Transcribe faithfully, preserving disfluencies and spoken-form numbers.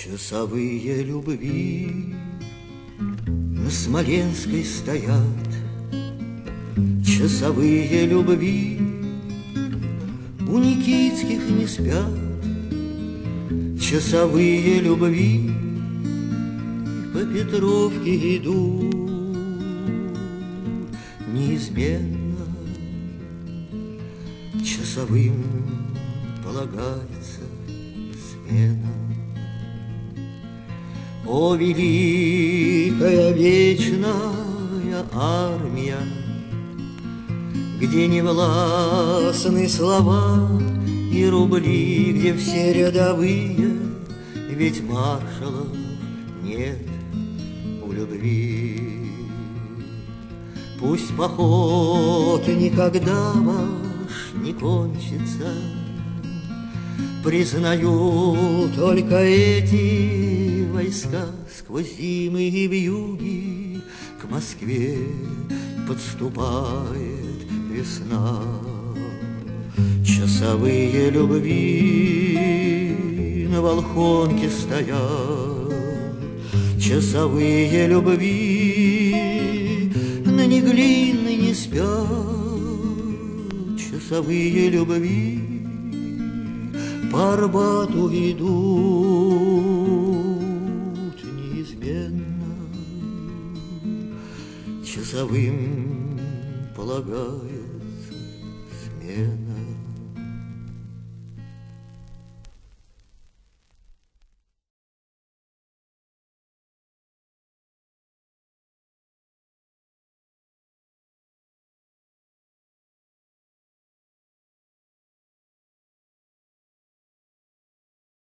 Часовые любви на Смоленской стоят, часовые любви у Никитских не спят, часовые любви по Петровке идут неизменно. Часовым полагается смена. О, великая вечная армия, где не властны слова и рубли, где все рядовые, ведь маршалов нет у любви. Пусть поход никогда ваш не кончится, признаю только эти войска. Сквозь зимы и вьюги к Москве подступает весна. Часовые любви на Волхонке стоят, часовые любви на Неглинной не спят, часовые любви по Арбату идут неизменно. Часовым полагается смена.